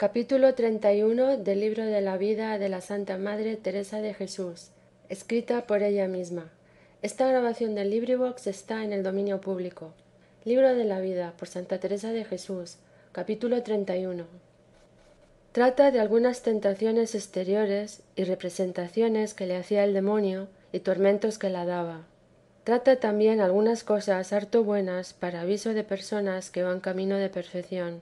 Capítulo 31 del libro de la vida de la Santa Madre Teresa de Jesús, escrita por ella misma. Esta grabación del LibriVox está en el dominio público. Libro de la vida por Santa Teresa de Jesús, capítulo 31. Trata de algunas tentaciones exteriores y representaciones que le hacía el demonio y tormentos que la daba. Trata también algunas cosas harto buenas para aviso de personas que van camino de perfección.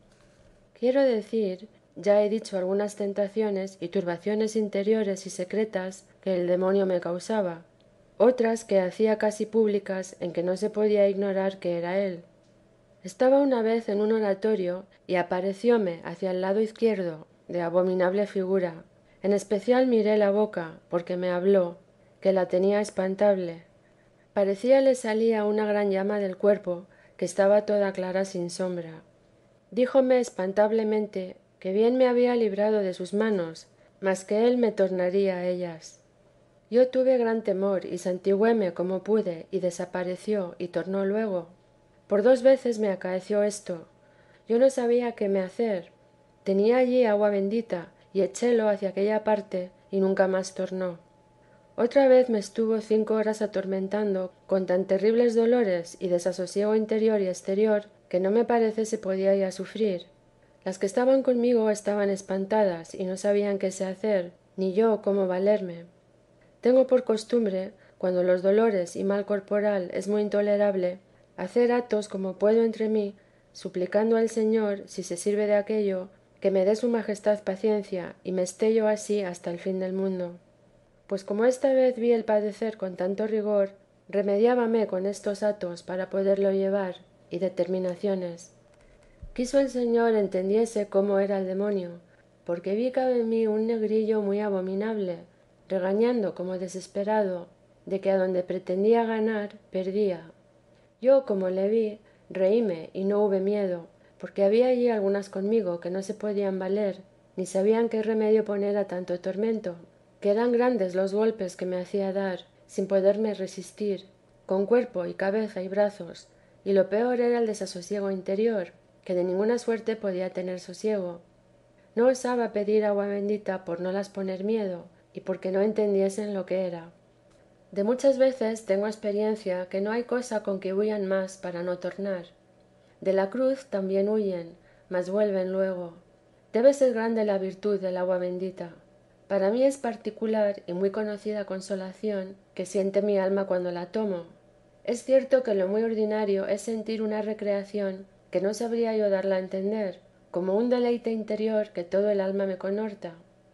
Quiero decir, ya he dicho algunas tentaciones y turbaciones interiores y secretas que el demonio me causaba, otras que hacía casi públicas en que no se podía ignorar que era él. Estaba una vez en un oratorio y aparecióme hacia el lado izquierdo, de abominable figura. En especial miré la boca, porque me habló, que la tenía espantable. Parecía le salía una gran llama del cuerpo, que estaba toda clara sin sombra. Díjome espantablemente que bien me había librado de sus manos, mas que él me tornaría a ellas. Yo tuve gran temor y santigüéme como pude y desapareció y tornó luego. Por 2 veces me acaeció esto. Yo no sabía qué me hacer. Tenía allí agua bendita y echélo hacia aquella parte y nunca más tornó. Otra vez me estuvo 5 horas atormentando con tan terribles dolores y desasosiego interior y exterior que no me parece se podía ya sufrir. Las que estaban conmigo estaban espantadas y no sabían qué se hacer, ni yo cómo valerme. Tengo por costumbre, cuando los dolores y mal corporal es muy intolerable, hacer actos como puedo entre mí, suplicando al Señor, si se sirve de aquello, que me dé su majestad paciencia y me esté yo así hasta el fin del mundo. Pues como esta vez vi el padecer con tanto rigor, remediábame con estos actos para poderlo llevar y determinaciones. Quiso el Señor entendiese cómo era el demonio, porque vi cabe en mí un negrillo muy abominable, regañando como desesperado, de que adonde pretendía ganar, perdía. Yo, como le vi, reíme y no hube miedo, porque había allí algunas conmigo que no se podían valer, ni sabían qué remedio poner a tanto tormento, que eran grandes los golpes que me hacía dar, sin poderme resistir, con cuerpo y cabeza y brazos, y lo peor era el desasosiego interior, que de ninguna suerte podía tener sosiego. No osaba pedir agua bendita por no las poner miedo, y porque no entendiesen lo que era. De muchas veces tengo experiencia que no hay cosa con que huyan más para no tornar. De la cruz también huyen, mas vuelven luego. Debe ser grande la virtud del agua bendita. Para mí es particular y muy conocida consolación que siente mi alma cuando la tomo. Es cierto que lo muy ordinario es sentir una recreación que no sabría yo darla a entender, como un deleite interior que todo el alma me conhorta.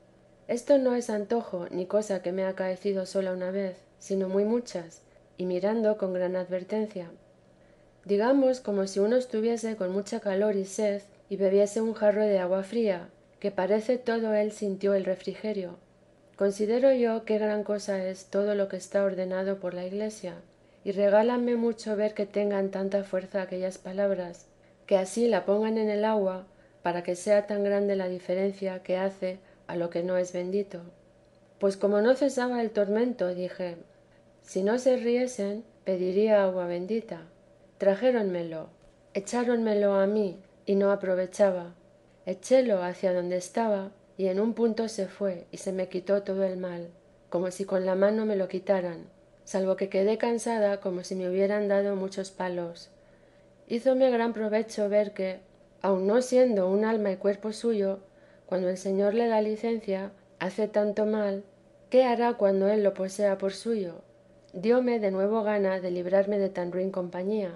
Esto no es antojo ni cosa que me ha acaecido sola una vez, sino muy muchas, y mirando con gran advertencia. Digamos como si uno estuviese con mucha calor y sed y bebiese un jarro de agua fría, que parece todo él sintió el refrigerio. Considero yo qué gran cosa es todo lo que está ordenado por la Iglesia, y regálame mucho ver que tengan tanta fuerza aquellas palabras, que así la pongan en el agua, para que sea tan grande la diferencia que hace a lo que no es bendito. Pues como no cesaba el tormento, dije, si no se riesen, pediría agua bendita. Trajéronmelo, echáronmelo a mí, y no aprovechaba. Echélo hacia donde estaba, y en un punto se fue, y se me quitó todo el mal, como si con la mano me lo quitaran, salvo que quedé cansada como si me hubieran dado muchos palos. Hízome gran provecho ver que, aun no siendo un alma y cuerpo suyo, cuando el Señor le da licencia, hace tanto mal, ¿qué hará cuando él lo posea por suyo? Dióme de nuevo gana de librarme de tan ruin compañía.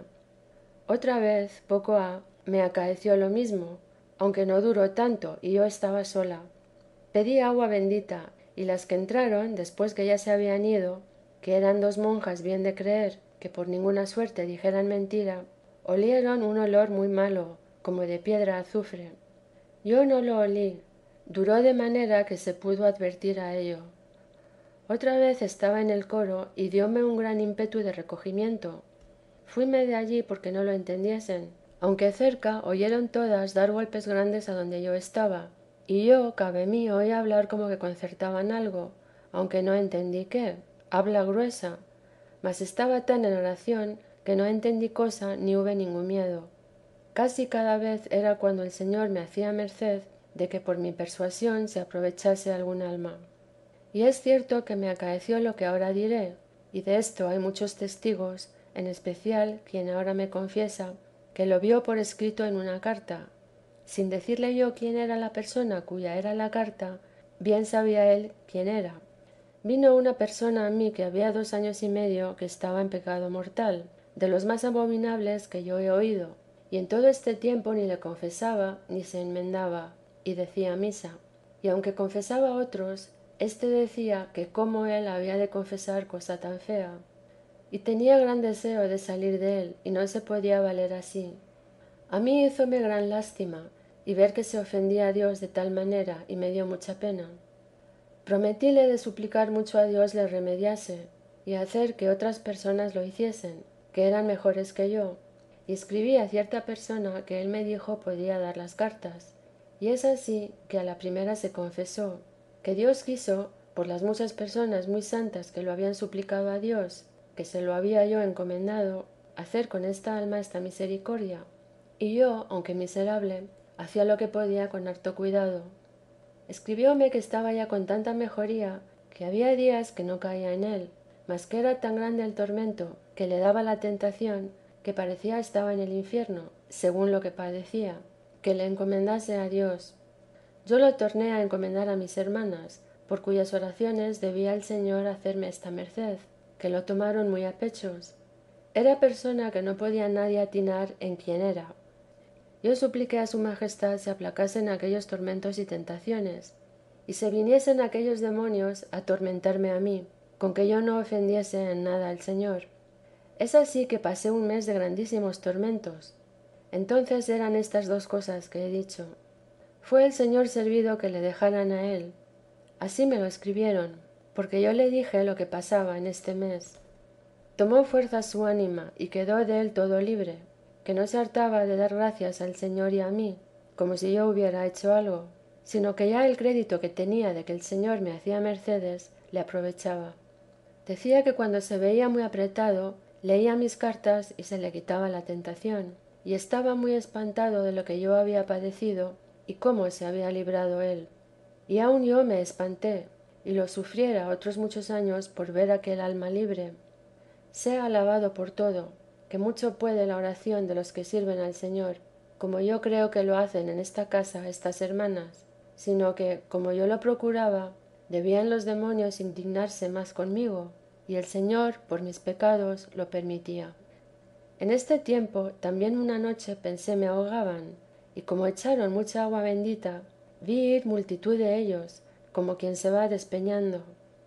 Otra vez, poco ha, me acaeció lo mismo, aunque no duró tanto y yo estaba sola. Pedí agua bendita, y las que entraron, después que ya se habían ido, que eran 2 monjas bien de creer, que por ninguna suerte dijeran mentira, olieron un olor muy malo, como de piedra azufre. Yo no lo olí, duró de manera que se pudo advertir a ello. Otra vez estaba en el coro y dióme un gran ímpetu de recogimiento. Fuime de allí porque no lo entendiesen, aunque cerca oyeron todas dar golpes grandes a donde yo estaba, y yo, cabe mí, oí hablar como que concertaban algo, aunque no entendí qué, habla gruesa, mas estaba tan en oración que no entendí cosa ni hube ningún miedo. Casi cada vez era cuando el Señor me hacía merced de que por mi persuasión se aprovechase algún alma. Y es cierto que me acaeció lo que ahora diré, y de esto hay muchos testigos, en especial quien ahora me confiesa que lo vio por escrito en una carta. Sin decirle yo quién era la persona cuya era la carta, bien sabía él quién era. Vino una persona a mí que había 2 años y medio que estaba en pecado mortal, de los más abominables que yo he oído, y en todo este tiempo ni le confesaba ni se enmendaba, y decía misa. Y aunque confesaba a otros, éste decía que cómo él había de confesar cosa tan fea. Y tenía gran deseo de salir de él, y no se podía valer así. A mí hízome gran lástima, y ver que se ofendía a Dios de tal manera, y me dio mucha pena. Prometíle de suplicar mucho a Dios le remediase, y hacer que otras personas lo hiciesen, que eran mejores que yo, y escribí a cierta persona que él me dijo podía dar las cartas, y es así que a la primera se confesó, que Dios quiso, por las muchas personas muy santas que lo habían suplicado a Dios, que se lo había yo encomendado, hacer con esta alma esta misericordia, y yo, aunque miserable, hacía lo que podía con harto cuidado. Escribióme que estaba ya con tanta mejoría, que había días que no caía en él, mas que era tan grande el tormento que le daba la tentación, que parecía estaba en el infierno, según lo que padecía, que le encomendase a Dios. Yo lo torné a encomendar a mis hermanas, por cuyas oraciones debía el Señor hacerme esta merced, que lo tomaron muy a pechos. Era persona que no podía nadie atinar en quién era. Yo supliqué a su majestad se aplacasen aquellos tormentos y tentaciones, y se viniesen aquellos demonios a atormentarme a mí, con que yo no ofendiese en nada al Señor. Es así que pasé un mes de grandísimos tormentos. Entonces eran estas 2 cosas que he dicho. Fue el Señor servido que le dejaran a él. Así me lo escribieron, porque yo le dije lo que pasaba en este mes. Tomó fuerza su ánima y quedó de él todo libre, que no se hartaba de dar gracias al Señor y a mí, como si yo hubiera hecho algo, sino que ya el crédito que tenía de que el Señor me hacía mercedes le aprovechaba. Decía que cuando se veía muy apretado, leía mis cartas y se le quitaba la tentación, y estaba muy espantado de lo que yo había padecido y cómo se había librado él. Y aun yo me espanté, y lo sufriera otros muchos años por ver aquel alma libre. Sea alabado por todo, que mucho puede la oración de los que sirven al Señor, como yo creo que lo hacen en esta casa estas hermanas, sino que, como yo lo procuraba, debían los demonios indignarse más conmigo, y el Señor, por mis pecados, lo permitía. En este tiempo también una noche pensé me ahogaban, y como echaron mucha agua bendita, vi ir multitud de ellos, como quien se va despeñando.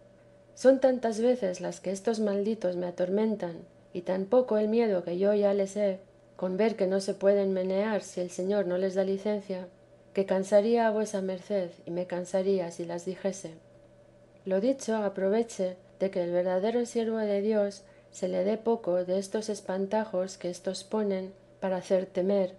Son tantas veces las que estos malditos me atormentan, y tan poco el miedo que yo ya les he, con ver que no se pueden menear si el Señor no les da licencia, que cansaría a vuesa merced y me cansaría si las dijese. Lo dicho aproveche de que el verdadero siervo de Dios se le dé poco de estos espantajos que éstos ponen para hacer temer.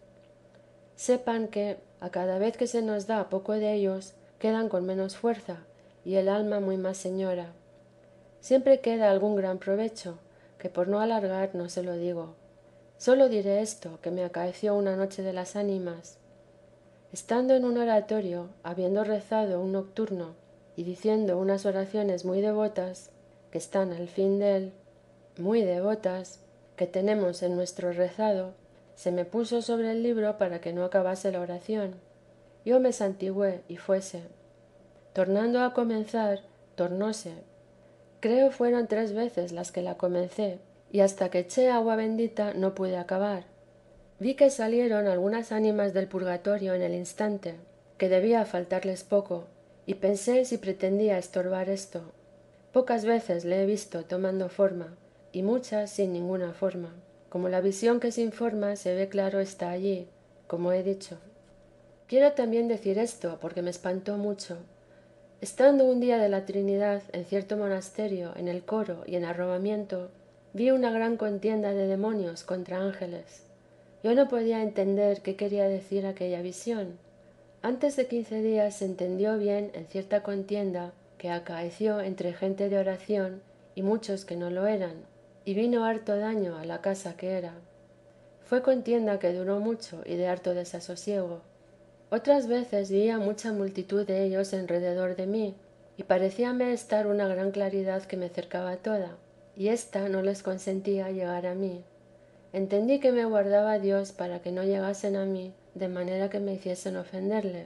Sepan que a cada vez que se nos da poco de ellos, quedan con menos fuerza y el alma muy más señora. Siempre queda algún gran provecho, que por no alargar no se lo digo. Solo diré esto, que me acaeció una noche de las ánimas. Estando en un oratorio, habiendo rezado un nocturno y diciendo unas oraciones muy devotas, que están al fin dél, muy devotas, que tenemos en nuestro rezado, se me puso sobre el libro para que no acabase la oración. Yo me santigüé y fuese. Tornando a comenzar, tornóse. Creo fueron 3 veces las que la comencé, y hasta que eché agua bendita no pude acabar. Vi que salieron algunas ánimas del purgatorio en el instante, que debía faltarles poco, y pensé si pretendía estorbar esto. Pocas veces le he visto tomando forma, y muchas sin ninguna forma. Como la visión que sin forma se ve claro está allí, como he dicho. Quiero también decir esto, porque me espantó mucho. Estando un día de la Trinidad en cierto monasterio, en el coro y en arrobamiento, vi una gran contienda de demonios contra ángeles. Yo no podía entender qué quería decir aquella visión. Antes de 15 días se entendió bien en cierta contienda que acaeció entre gente de oración y muchos que no lo eran, y vino harto daño a la casa que era. Fue contienda que duró mucho y de harto desasosiego. Otras veces veía mucha multitud de ellos alrededor de mí, y parecíame estar una gran claridad que me cercaba toda, y ésta no les consentía llegar a mí. Entendí que me guardaba Dios para que no llegasen a mí, de manera que me hiciesen ofenderle.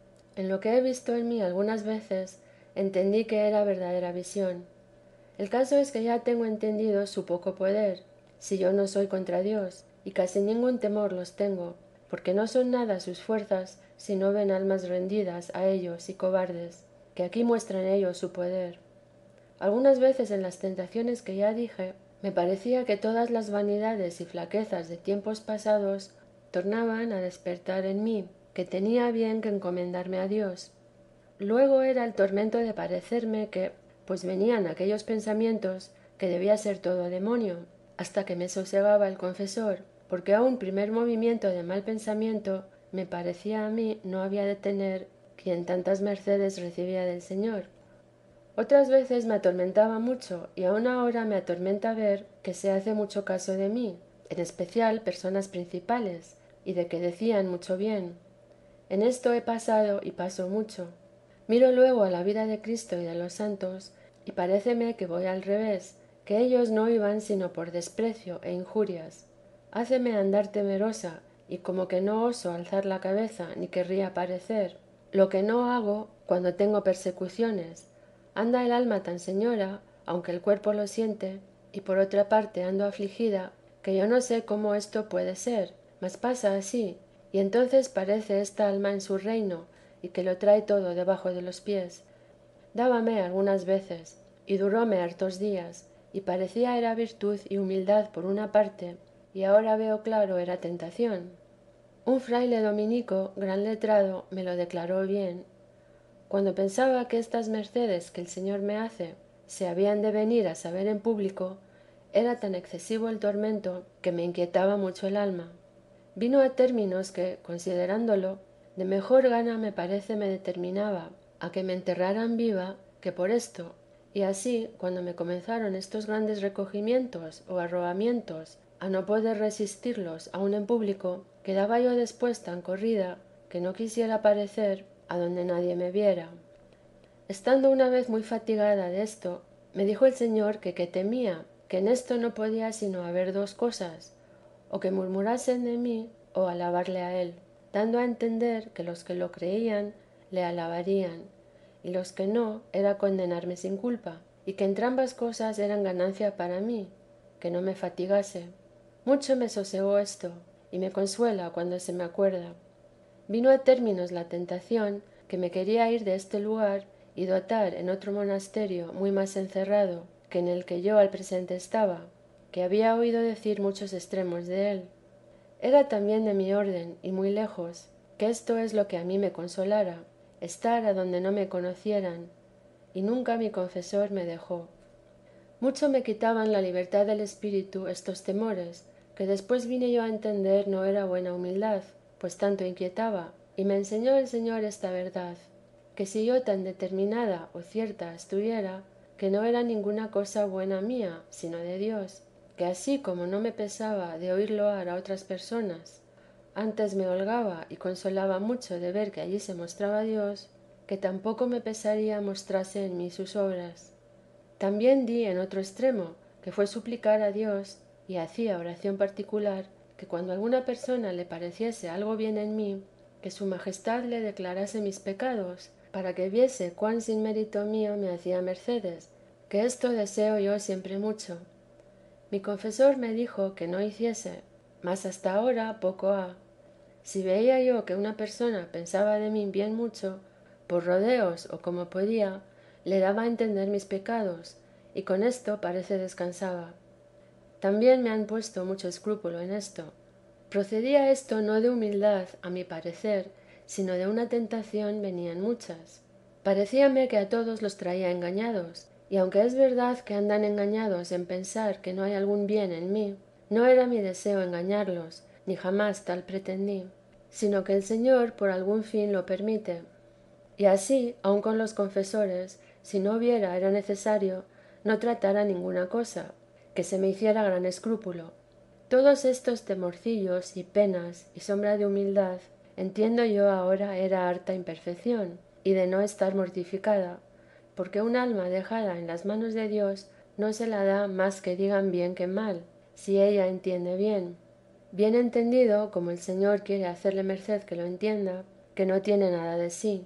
En lo que he visto en mí algunas veces, entendí que era verdadera visión. El caso es que ya tengo entendido su poco poder, si yo no soy contra Dios, y casi ningún temor los tengo, porque no son nada sus fuerzas si no ven almas rendidas a ellos y cobardes, que aquí muestran ellos su poder. Algunas veces en las tentaciones que ya dije, me parecía que todas las vanidades y flaquezas de tiempos pasados tornaban a despertar en mí, que tenía bien que encomendarme a Dios. Luego era el tormento de parecerme que, pues venían aquellos pensamientos, que debía ser todo demonio, hasta que me sosegaba el confesor, porque a un primer movimiento de mal pensamiento me parecía a mí no había de tener quien tantas mercedes recibía del Señor. Otras veces me atormentaba mucho y aun ahora me atormenta ver que se hace mucho caso de mí, en especial personas principales, y de que decían mucho bien. En esto he pasado y paso mucho. Miro luego a la vida de Cristo y de los santos, y paréceme que voy al revés, que ellos no iban sino por desprecio e injurias. Háceme andar temerosa, y como que no oso alzar la cabeza ni querría parecer, lo que no hago cuando tengo persecuciones. Anda el alma tan señora, aunque el cuerpo lo siente, y por otra parte ando afligida, que yo no sé cómo esto puede ser, mas pasa así, y entonces parece esta alma en su reino, y que lo trae todo debajo de los pies. Dábame algunas veces, y duróme hartos días, y parecía era virtud y humildad por una parte, y ahora veo claro era tentación. Un fraile dominico, gran letrado, me lo declaró bien. Cuando pensaba que estas mercedes que el Señor me hace se habían de venir a saber en público, era tan excesivo el tormento que me inquietaba mucho el alma. Vino a términos que, considerándolo, de mejor gana me parece me determinaba a que me enterraran viva que por esto, y así, cuando me comenzaron estos grandes recogimientos o arrobamientos, a no poder resistirlos aun en público, quedaba yo después tan corrida que no quisiera parecer a donde nadie me viera. Estando una vez muy fatigada de esto, me dijo el Señor que temía, que en esto no podía sino haber dos cosas, o que murmurasen de mí o alabarle a él, dando a entender que los que lo creían le alabarían, y los que no era condenarme sin culpa, y que entrambas cosas eran ganancia para mí, que no me fatigase. Mucho me sosegó esto, y me consuela cuando se me acuerda. Vino a términos la tentación que me quería ir de este lugar y dotar en otro monasterio muy más encerrado que en el que yo al presente estaba, que había oído decir muchos extremos de él. Era también de mi orden y muy lejos, que esto es lo que a mí me consolara, estar adonde no me conocieran, y nunca mi confesor me dejó. Mucho me quitaban la libertad del espíritu estos temores, que después vine yo a entender no era buena humildad, pues tanto inquietaba, y me enseñó el Señor esta verdad, que si yo tan determinada o cierta estuviera, que no era ninguna cosa buena mía, sino de Dios, que así como no me pesaba de oír loar a otras personas, antes me holgaba y consolaba mucho de ver que allí se mostraba Dios, que tampoco me pesaría mostrase en mí sus obras. También di en otro extremo, que fue suplicar a Dios, y hacía oración particular, que cuando a alguna persona le pareciese algo bien en mí, que su majestad le declarase mis pecados, para que viese cuán sin mérito mío me hacía mercedes, que esto deseo yo siempre mucho. Mi confesor me dijo que no hiciese, mas hasta ahora poco ha. Si veía yo que una persona pensaba de mí bien mucho, por rodeos o como podía, le daba a entender mis pecados, y con esto parece descansaba. También me han puesto mucho escrúpulo en esto. Procedía esto no de humildad, a mi parecer, sino de una tentación venían muchas. Parecíame que a todos los traía engañados, y aunque es verdad que andan engañados en pensar que no hay algún bien en mí, no era mi deseo engañarlos, ni jamás tal pretendí, sino que el Señor por algún fin lo permite. Y así, aun con los confesores, si no viera era necesario, no tratara ninguna cosa, que se me hiciera gran escrúpulo. Todos estos temorcillos y penas y sombra de humildad entiendo yo ahora era harta imperfección, y de no estar mortificada, porque un alma dejada en las manos de Dios no se la da más que digan bien que mal, si ella entiende bien. Bien entendido, como el Señor quiere hacerle merced que lo entienda, que no tiene nada de sí.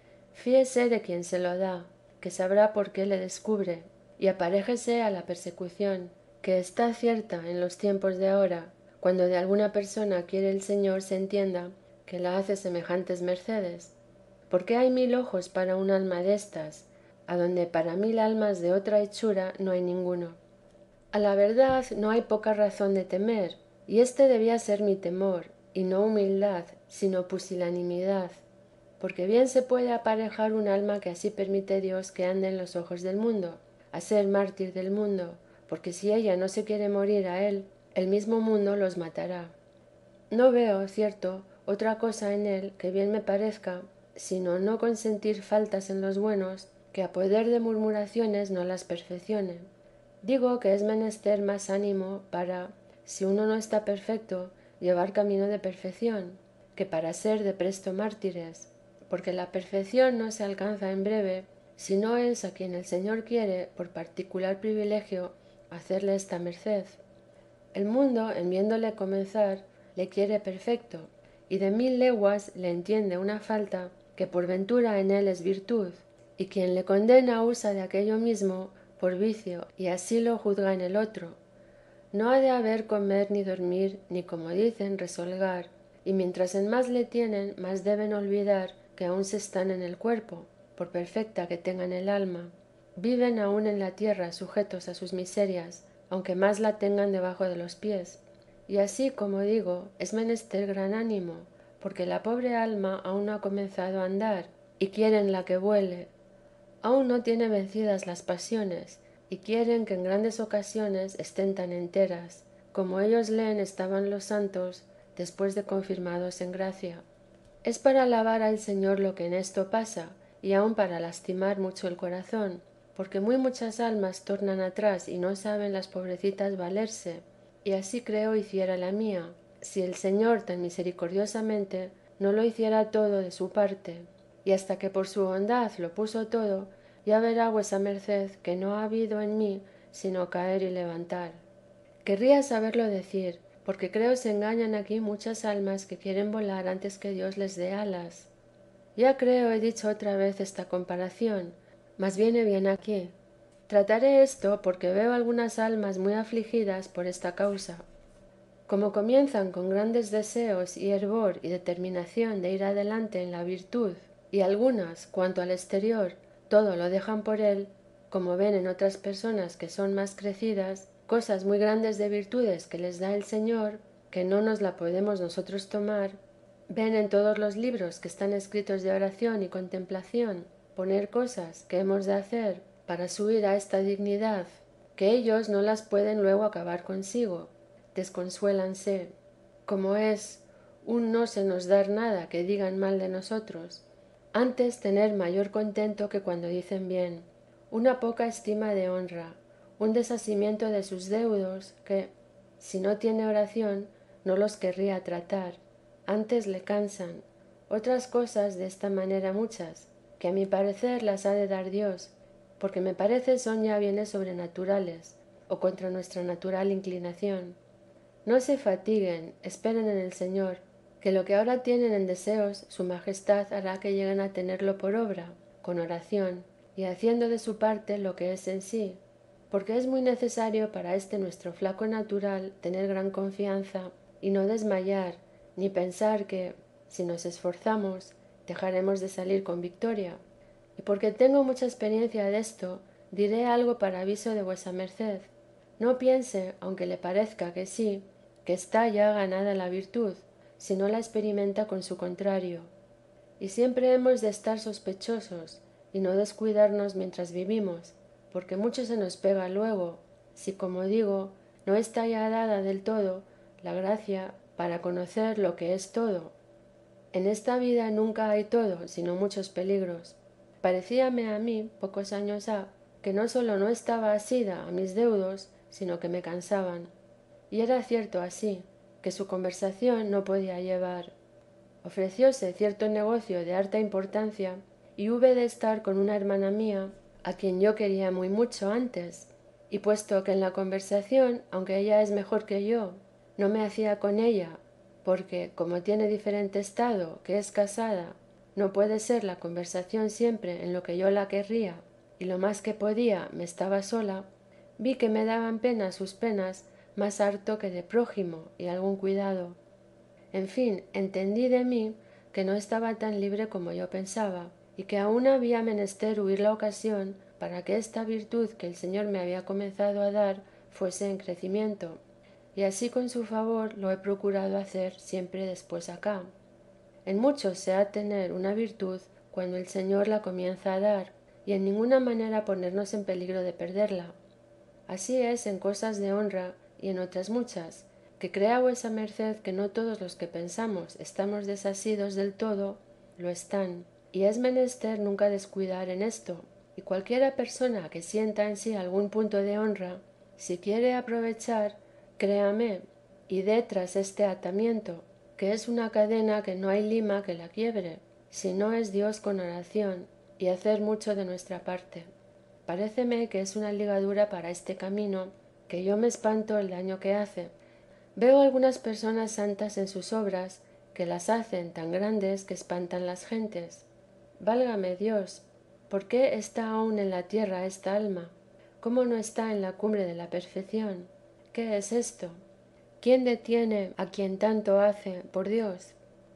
Fíese de quien se lo da, que sabrá por qué le descubre, y aparéjese a la persecución, que está cierta en los tiempos de ahora, cuando de alguna persona quiere el Señor se entienda que la hace semejantes mercedes. Porque hay 1000 ojos para un alma destas, adonde para 1000 almas de otra hechura no hay ninguno. A la verdad no hay poca razón de temer, y este debía ser mi temor, y no humildad, sino pusilanimidad, porque bien se puede aparejar un alma que así permite Dios que ande en los ojos del mundo, a ser mártir del mundo, porque si ella no se quiere morir a él, el mismo mundo los matará. No veo, cierto, otra cosa en él que bien me parezca, sino no consentir faltas en los buenos, que a poder de murmuraciones no las perfeccione. Digo que es menester más ánimo para, si uno no está perfecto, llevar camino de perfección, que para ser de presto mártires, porque la perfección no se alcanza en breve, si no es a quien el Señor quiere, por particular privilegio, hacerle esta merced. El mundo, en viéndole comenzar, le quiere perfecto, y de 1000 leguas le entiende una falta que por ventura en él es virtud, y quien le condena usa de aquello mismo por vicio, y así lo juzga en el otro. No ha de haber comer ni dormir, ni como dicen, resolgar, y mientras en más le tienen, más deben olvidar que aún se están en el cuerpo, por perfecta que tengan el alma. Viven aún en la tierra sujetos a sus miserias, aunque más la tengan debajo de los pies. Y así, como digo, es menester gran ánimo, porque la pobre alma aún no ha comenzado a andar, y quieren la que vuele. Aún no tiene vencidas las pasiones, y quieren que en grandes ocasiones estén tan enteras, como ellos leen estaban los santos después de confirmados en gracia. Es para alabar al Señor lo que en esto pasa, y aun para lastimar mucho el corazón, porque muy muchas almas tornan atrás y no saben las pobrecitas valerse, y así creo hiciera la mía, si el Señor tan misericordiosamente no lo hiciera todo de su parte, y hasta que por su bondad lo puso todo, ya verá vuesa merced que no ha habido en mí sino caer y levantar. Querría saberlo decir, porque creo se engañan aquí muchas almas que quieren volar antes que Dios les dé alas. Ya creo he dicho otra vez esta comparación, mas viene bien aquí. Trataré esto porque veo algunas almas muy afligidas por esta causa. Como comienzan con grandes deseos y hervor y determinación de ir adelante en la virtud, y algunas, cuanto al exterior, todo lo dejan por él, como ven en otras personas que son más crecidas, cosas muy grandes de virtudes que les da el Señor, que no nos la podemos nosotros tomar, ven en todos los libros que están escritos de oración y contemplación, poner cosas que hemos de hacer para subir a esta dignidad, que ellos no las pueden luego acabar consigo, desconsuélanse, como es un no se nos dar nada que digan mal de nosotros, antes tener mayor contento que cuando dicen bien, una poca estima de honra, un desasimiento de sus deudos que, si no tiene oración, no los querría tratar, antes le cansan, otras cosas de esta manera muchas, que a mi parecer las ha de dar Dios, porque me parece son ya bienes sobrenaturales, o contra nuestra natural inclinación. No se fatiguen, esperen en el Señor, que lo que ahora tienen en deseos, su majestad hará que lleguen a tenerlo por obra, con oración, y haciendo de su parte lo que es en sí, porque es muy necesario para este nuestro flaco natural tener gran confianza y no desmayar, ni pensar que, si nos esforzamos, dejaremos de salir con victoria. Y porque tengo mucha experiencia de esto, diré algo para aviso de vuesa merced. No piense, aunque le parezca que sí, que está ya ganada la virtud, si no la experimenta con su contrario. Y siempre hemos de estar sospechosos y no descuidarnos mientras vivimos, porque mucho se nos pega luego, si como digo, no está ya dada del todo la gracia para conocer lo que es todo. En esta vida nunca hay todo, sino muchos peligros. Parecíame a mí, pocos años ha, que no sólo no estaba asida a mis deudos, sino que me cansaban. Y era cierto así, que su conversación no podía llevar. Ofrecióse cierto negocio de harta importancia y hube de estar con una hermana mía, a quien yo quería muy mucho antes, y puesto que en la conversación, aunque ella es mejor que yo, no me hacía con ella, porque como tiene diferente estado, que es casada, no puede ser la conversación siempre en lo que yo la querría, y lo más que podía me estaba sola, vi que me daban pena sus penas más harto que de prójimo y algún cuidado. En fin, entendí de mí que no estaba tan libre como yo pensaba, y que aún había menester huir la ocasión para que esta virtud que el Señor me había comenzado a dar fuese en crecimiento, y así con su favor lo he procurado hacer siempre después acá. En mucho se ha tener una virtud cuando el Señor la comienza a dar, y en ninguna manera ponernos en peligro de perderla. Así es en cosas de honra y en otras muchas, que crea vuesa merced que no todos los que pensamos estamos desasidos del todo, lo están, y es menester nunca descuidar en esto, y cualquiera persona que sienta en sí algún punto de honra, si quiere aprovechar, créame, y dé tras este atamiento, que es una cadena que no hay lima que la quiebre, si no es Dios con oración y hacer mucho de nuestra parte. Paréceme que es una ligadura para este camino, que yo me espanto el daño que hace. Veo algunas personas santas en sus obras, que las hacen tan grandes que espantan las gentes. Válgame Dios, ¿por qué está aún en la tierra esta alma? ¿Cómo no está en la cumbre de la perfección? ¿Qué es esto? ¿Quién detiene a quien tanto hace, por Dios?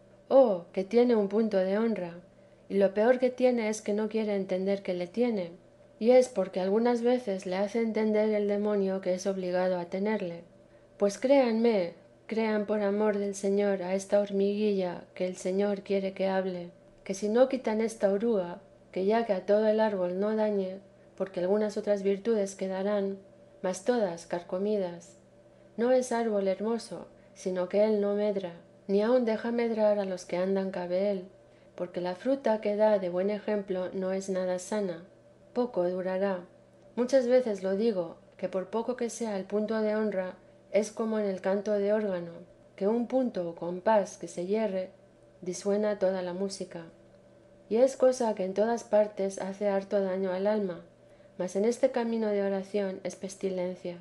Oh, que tiene un punto de honra, y lo peor que tiene es que no quiere entender que le tiene, y es porque algunas veces le hace entender el demonio que es obligado a tenerle. Pues créanme, crean por amor del Señor a esta hormiguilla que el Señor quiere que hable, que si no quitan esta oruga, que ya que a todo el árbol no dañe, porque algunas otras virtudes quedarán, mas todas carcomidas. No es árbol hermoso, sino que él no medra, ni aun deja medrar a los que andan cabe él, porque la fruta que da de buen ejemplo no es nada sana, poco durará. Muchas veces lo digo, que por poco que sea el punto de honra, es como en el canto de órgano, que un punto o compás que se yerre, disuena toda la música. Y es cosa que en todas partes hace harto daño al alma, mas en este camino de oración es pestilencia.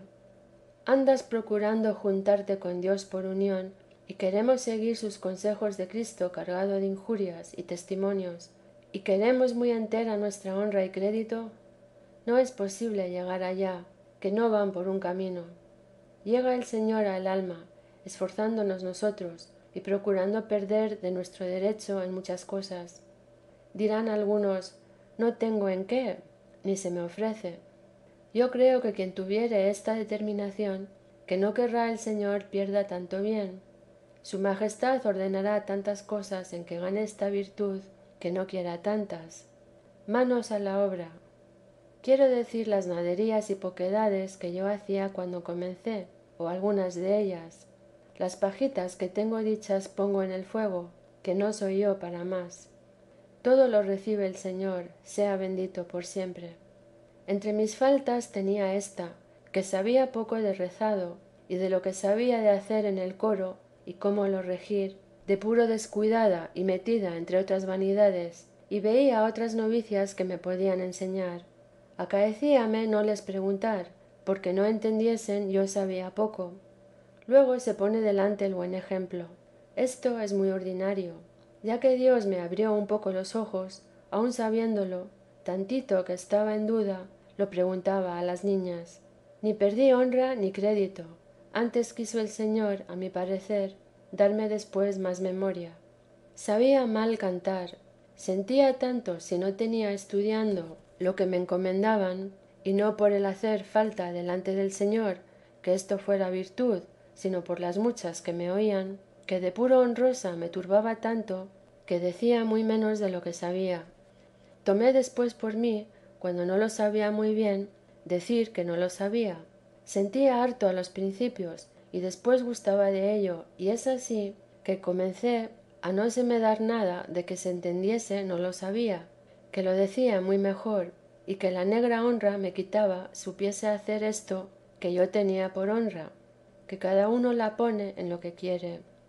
Andas procurando juntarte con Dios por unión y queremos seguir sus consejos de Cristo cargado de injurias y testimonios, y queremos muy entera nuestra honra y crédito. No es posible llegar allá, que no van por un camino. Llega el Señor al alma, esforzándonos nosotros y procurando perder de nuestro derecho en muchas cosas. Dirán algunos, no tengo en qué, ni se me ofrece. Yo creo que quien tuviere esta determinación, que no querrá el Señor pierda tanto bien. Su Majestad ordenará tantas cosas en que gane esta virtud, que no quiera tantas. Manos a la obra. Quiero decir las naderías y poquedades que yo hacía cuando comencé, o algunas de ellas. Las pajitas que tengo dichas pongo en el fuego, que no soy yo para más. Todo lo recibe el Señor, sea bendito por siempre. Entre mis faltas tenía esta, que sabía poco de rezado, y de lo que sabía de hacer en el coro y cómo lo regir, de puro descuidada y metida entre otras vanidades, y veía a otras novicias que me podían enseñar. Acaecíame no les preguntar, porque no entendiesen yo sabía poco. Luego se pone delante el buen ejemplo. Esto es muy ordinario. Ya que Dios me abrió un poco los ojos, aun sabiéndolo, tantito que estaba en duda, lo preguntaba a las niñas. Ni perdí honra ni crédito. Antes quiso el Señor, a mi parecer, darme después más memoria. Sabía mal cantar. Sentía tanto si no tenía estudiando lo que me encomendaban, y no por el hacer falta delante del Señor, que esto fuera virtud, sino por las muchas que me oían, que de puro honrosa me turbaba tanto, que decía muy menos de lo que sabía. Tomé después por mí, cuando no lo sabía muy bien, decir que no lo sabía. Sentía harto a los principios y después gustaba de ello, y es así que comencé a no se me dar nada de que se entendiese no lo sabía, que lo decía muy mejor, y que la negra honra me quitaba supiese hacer esto que yo tenía por honra, que cada uno la pone en lo que quiere.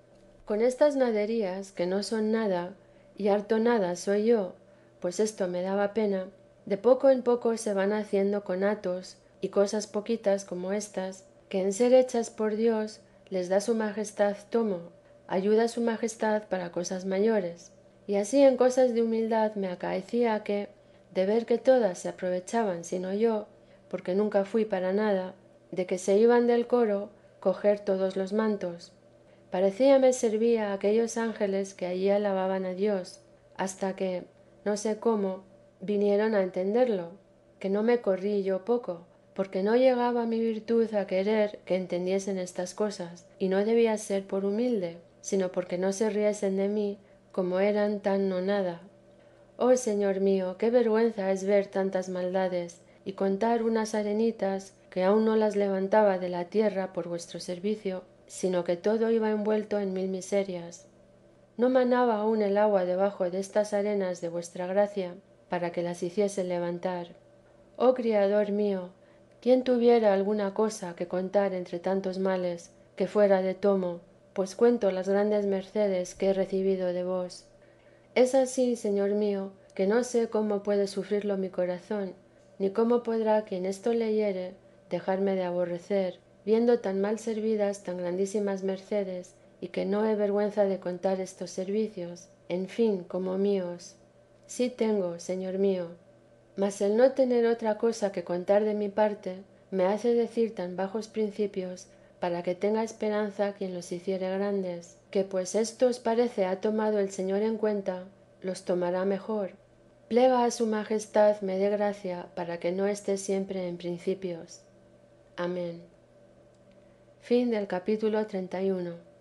Con estas naderías, que no son nada, y harto nada soy yo, pues esto me daba pena, de poco en poco se van haciendo conatos y cosas poquitas como estas, que en ser hechas por Dios les da su majestad tomo, ayuda su majestad para cosas mayores. Y así en cosas de humildad me acaecía que, de ver que todas se aprovechaban sino yo, porque nunca fui para nada, de que se iban del coro coger todos los mantos. Parecíame servía a aquellos ángeles que allí alababan a Dios, hasta que, no sé cómo, vinieron a entenderlo, que no me corrí yo poco, porque no llegaba mi virtud a querer que entendiesen estas cosas, y no debía ser por humilde, sino porque no se riesen de mí como eran tan no nada. Oh Señor mío, qué vergüenza es ver tantas maldades y contar unas arenitas que aún no las levantaba de la tierra por vuestro servicio, sino que todo iba envuelto en mil miserias. No manaba aún el agua debajo de estas arenas de vuestra gracia para que las hiciese levantar. Oh Criador mío, ¿quién tuviera alguna cosa que contar entre tantos males que fuera de tomo, pues cuento las grandes mercedes que he recibido de vos? Es así, Señor mío, que no sé cómo puede sufrirlo mi corazón, ni cómo podrá quien esto leyere dejarme de aborrecer, viendo tan mal servidas tan grandísimas mercedes, y que no he vergüenza de contar estos servicios, en fin, como míos. Sí tengo, Señor mío, mas el no tener otra cosa que contar de mi parte, me hace decir tan bajos principios, para que tenga esperanza quien los hiciere grandes, que pues esto os parece ha tomado el Señor en cuenta, los tomará mejor. Plega a su majestad me dé gracia para que no esté siempre en principios. Amén. Fin del capítulo 31.